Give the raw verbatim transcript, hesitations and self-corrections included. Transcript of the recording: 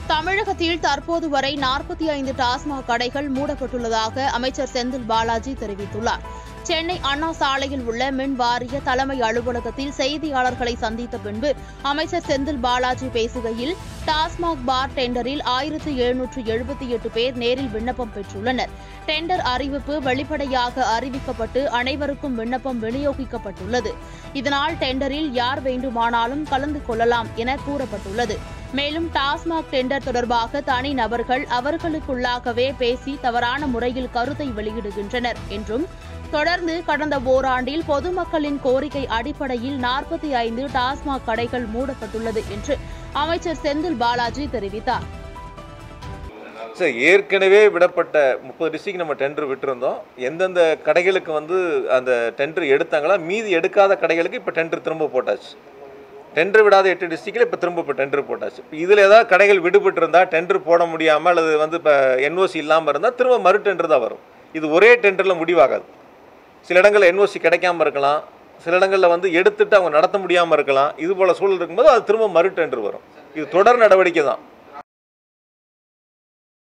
தமிழகத்தில் தற்போது வரை நாற்பத்தி ஐந்து டாஸ்மாக் கடைகள் மூடப்பட்டுள்ளதாக அமைச்சர் செந்தில் பாலாஜி தெரிவித்துள்ளார். சென்னை அண்ணா சாலையில் உள்ள மின் வாரிய தலைமை அலுவலகத்தில் செய்தியாளர்களை சந்தித்த பின்பு அமைச்சர் செந்தில் பாலாஜி பேசுகையில், டாஸ்மாக் பார் டெண்டரில் ஆயிரத்து எழுநூற்று எழுபத்தி எட்டு பேர் நேரில் விண்ணப்பம் பெற்றுள்ளனர். டெண்டர் அறிவிப்பு வெளிப்படையாக அறிவிக்கப்பட்டு அனைவருக்கும் விண்ணப்பம் விநியோகிக்கப்பட்டுள்ளது. இதனால் டெண்டரில் யார் வேண்டுமானாலும் கலந்து கொள்ளலாம் என கூறப்பட்டுள்ளது. மேலும் டாஸ்மாக் டெண்டர் தொடர்பாக தனி நபர்கள் அவர்களுக்குள்ளாகவே பேசி தவறான முறையில் கருத்தை வெளியிடுகின்றனர் என்றும், தொடர்ந்து கடந்த ஓராண்டில் பொதுமக்களின் கோரிக்கை அடிப்படையில் நாற்பத்தி ஐந்து டாஸ்மாக் கடைகள் மூடப்பட்டுள்ளது என்று அமைச்சர் செந்தில் பாலாஜி தெரிவித்தார். சார், ஏற்கனவே விடப்பட்ட முப்பது டிஸ்ட்ரிக்ட் நம்ம டெண்டர் விட்டுருந்தோம். எந்தெந்த கடைகளுக்கு வந்து அந்த டெண்டர் எடுத்தாங்களா, மீதி எடுக்காத கடைகளுக்கு இப்போ டெண்டர் திரும்ப போட்டாச்சு. டெண்டர் விடாத எட்டு டிஸ்ட்ரிக்டில் இப்போ திரும்ப இப்போ டெண்டர் போட்டாச்சு. இப்போ இதில் ஏதாவது கடைகள் விடுபட்டு இருந்தால், டெண்டர் போட முடியாமல் அல்லது வந்து இப்போ என்ஓசி இல்லாமல் இருந்தால் திரும்ப மறு டெண்டர் தான் வரும். இது ஒரே டெண்டரில் முடிவாகாது. சில இடங்களில் என்ஓசி கிடைக்காமல் இருக்கலாம், சில இடங்களில் வந்து எடுத்துட்டு அவங்க நடத்த முடியாமல் இருக்கலாம். இது போல் சூழல் இருக்கும்போது அது திரும்ப மறு டெண்டர் வரும். இது தொடர் நடவடிக்கை தான்.